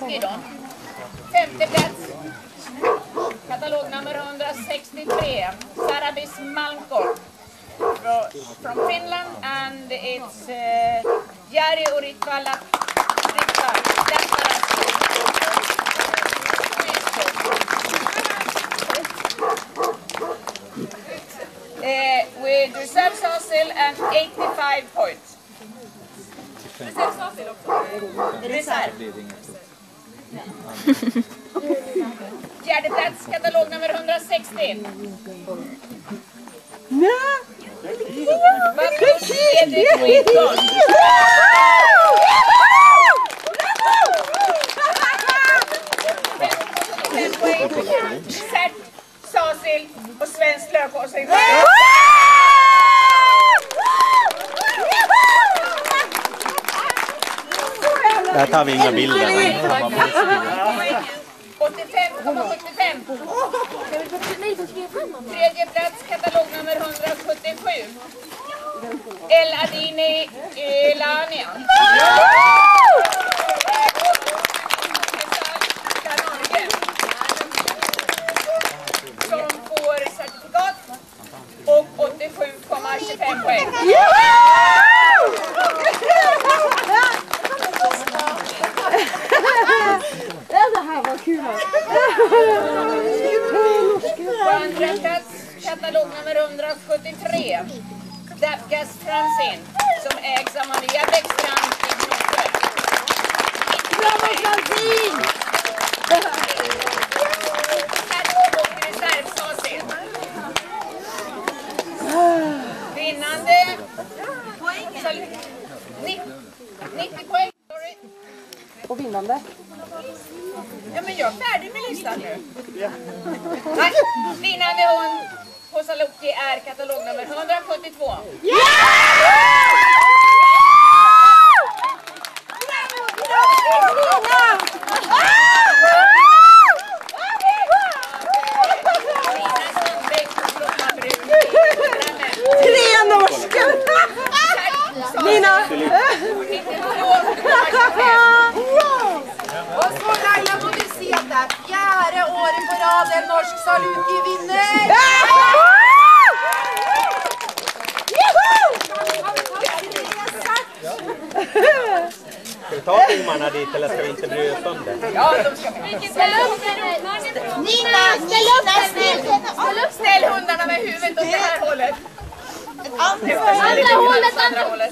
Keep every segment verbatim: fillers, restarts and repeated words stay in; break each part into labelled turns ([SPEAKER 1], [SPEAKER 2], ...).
[SPEAKER 1] lucky då. Femte plats. Katalognummer hundrasextiotre. Sarabis Malmkorp. From Finland, and it's uh, Jari Uritvala. Uh, with reserve Sasil and eighty-five points. Reserve Sasil också? Reserv. Fjärde plats, katalognummer hundrasextio.
[SPEAKER 2] Nej!
[SPEAKER 1] Cert, Sasil och svensk lökåsing.
[SPEAKER 3] Där tar vi inga bilder.
[SPEAKER 1] åttiofem komma sjuttiofem. Tredje plats, katalognummer hundrasjuttiosju. El Adini Elania. Som får certifikat och åttiosju komma tjugofem poäng.
[SPEAKER 2] Det här var kul.
[SPEAKER 1] På andra plats, katalognummer hundrasjuttiotre. Dapgas Fransin, som ägs av Maria Bäckstrand i Gnosjö.
[SPEAKER 2] Bravo Fransin!
[SPEAKER 1] Reserv-Sasil. Vinnande nittio poäng. Sorry.
[SPEAKER 2] Och vinnande.
[SPEAKER 1] Ja, men jag är färdig med listan nu. Nej, vinnande hon på Saluki är katalognummer hundrasjuttiotvå.
[SPEAKER 2] Tre norska! Nina!
[SPEAKER 4] Och så Laila Modiseta, fjärde året på rad en norsk Saluki vinner!
[SPEAKER 3] Ska vi ta domarna dit eller ska vi inte bry oss om det?
[SPEAKER 1] Ja, de ska vi.
[SPEAKER 4] Nina, ställ upp!
[SPEAKER 1] Ställ hundarna med huvudet åt det här hållet.
[SPEAKER 4] Andra
[SPEAKER 1] hållet, andra hållet.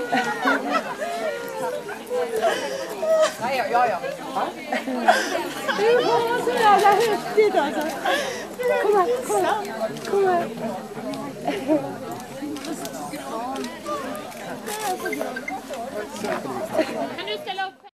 [SPEAKER 1] Ja, ja, ja, ja.
[SPEAKER 2] Det var så jävla häftigt alltså. Kom här, kom här, kom här.
[SPEAKER 1] Kan du ställa upp?